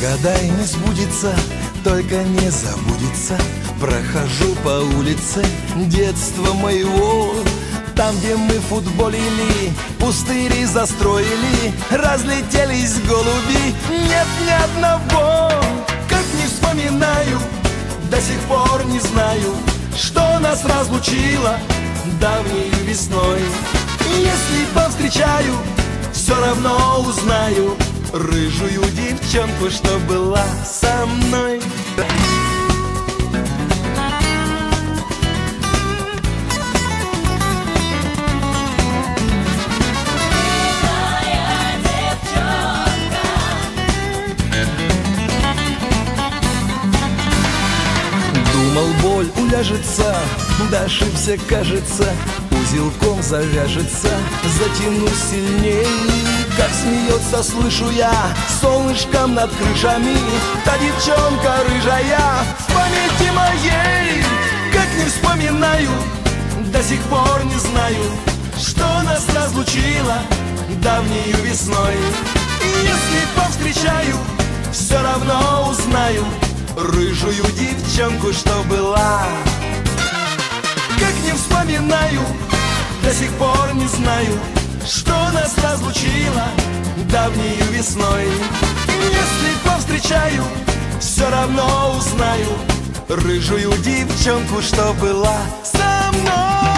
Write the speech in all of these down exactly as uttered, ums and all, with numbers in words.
Загадай, не сбудется, только не забудется. Прохожу по улице детства моего, там, где мы футболили, пустыри застроили, разлетелись голуби, нет ни одного. Как не вспоминаю, до сих пор не знаю, что нас разлучило давней весной. Если повстречаю, все равно узнаю рыжую девчонку, что была со мной. Думал, боль уляжется, да ошибся, кажется, узелком завяжется, затяну сильней. Как смеется, слышу я, солнышком над крышами, та девчонка рыжая в памяти моей. Как не вспоминаю, до сих пор не знаю, что нас разлучило давнею весной. И если повстречаю, все равно узнаю рыжую девчонку, что была. Как не вспоминаю, до сих пор не знаю, что нас разлучило давнею весной. Если повстречаю, все равно узнаю рыжую девчонку, что была со мной.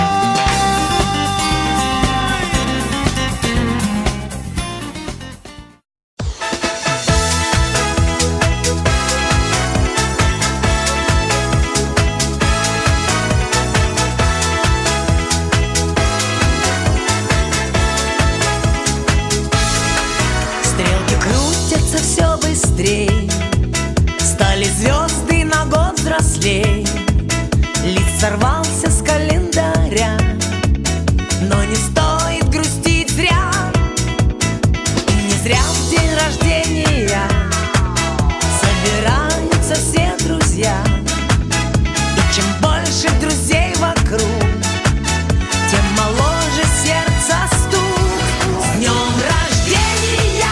Все быстрей, стали звезды на год взрослей. Лист сорвался с календаря, но не стоит грустить зря. Не зря в день рождения собираются все друзья. И чем больше друзей вокруг, тем моложе сердце стук. С днем рождения!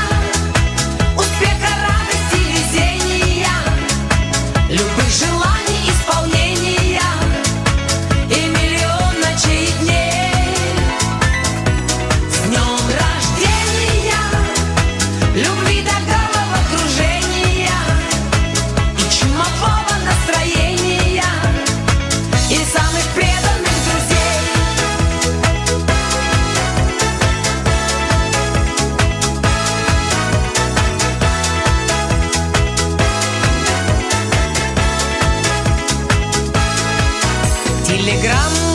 Любых желаний исполнения и миллион ночей и дней. С днем рождения, любви до головокружения и чумового настроения и самых преданных друзей. Телеграмма